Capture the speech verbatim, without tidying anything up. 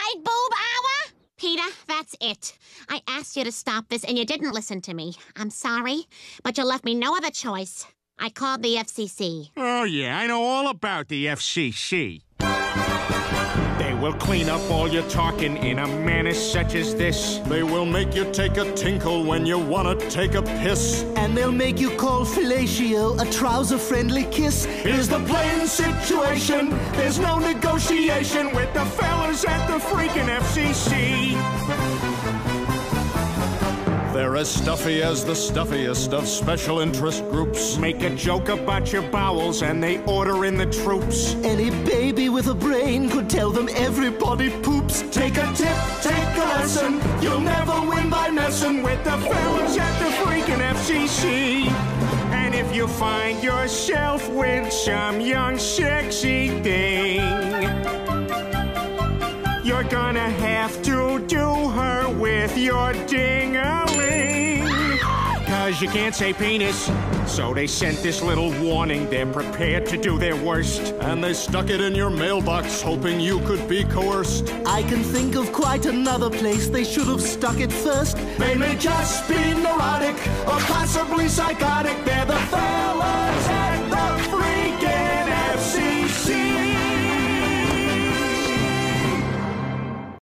Boob Hour? Peter, that's it. I asked you to stop this and you didn't listen to me. I'm sorry, but you left me no other choice. I called the F C C. Oh, yeah, I know all about the F C C. They will clean up all your talking in a manner such as this. They will make you take a tinkle when you want to take a piss. And they'll make you call fellatio a trouser-friendly kiss. Here's the plain situation. There's no negotiation with the fellas at the Freakin F C C. They're as stuffy as the stuffiest of special interest groups. Make a joke about your bowels and they order in the troops. Any baby with a brain could tell them everybody poops. Take a tip, take a lesson. You'll never win by messing with the fellas at the Freakin F C C. And if you find yourself with some young sexy thing, you're gonna have to do her with your ding-a-ling. Cause you can't say penis, so they sent this little warning. They're prepared to do their worst. And they stuck it in your mailbox, hoping you could be coerced. I can think of quite another place they should have stuck it first. They may just be neurotic or possibly psychotic. They're